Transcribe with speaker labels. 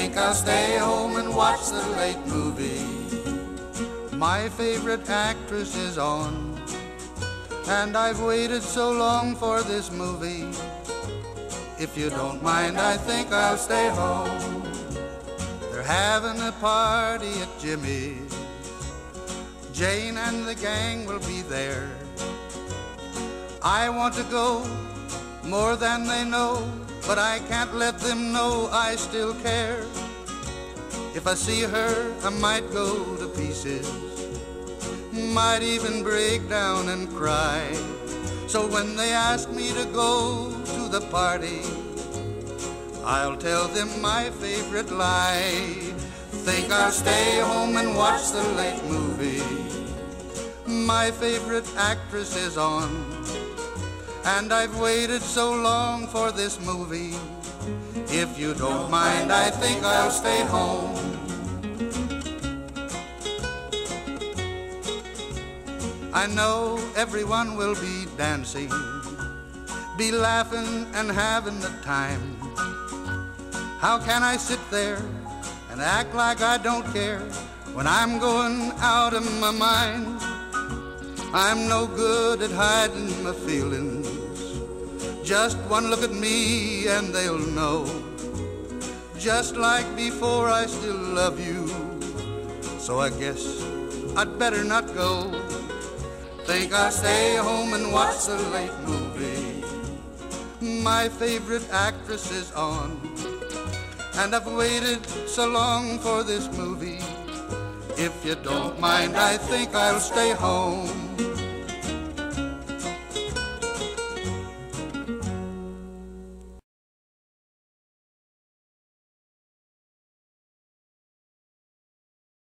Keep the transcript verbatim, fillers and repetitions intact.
Speaker 1: think I'll stay home and watch the late movie. My favorite actress is on, and I've waited so long for this movie. If you don't mind, I think I'll stay home. They're having a party at Jimmy's. Jane and the gang will be there. I want to go more than they know, but I can't let them know I still care. If I see her, I might go to pieces, might even break down and cry. So when they ask me to go to the party, I'll tell them my favorite lie. Think I'll stay home and watch the late movie. My favorite actress is on, and I've waited so long for this movie. If you don't mind, I think I'll stay home. I know everyone will be dancing, be laughing and having the time. How can I sit there and act like I don't care when I'm going out of my mind? I'm no good at hiding my feelings. Just one look at me and they'll know. Just like before, I still love you. So I guess I'd better not go. Think I'll stay home and watch the late movie. My favorite actress is on, and I've waited so long for this movie. If you don't mind, I think I'll stay home.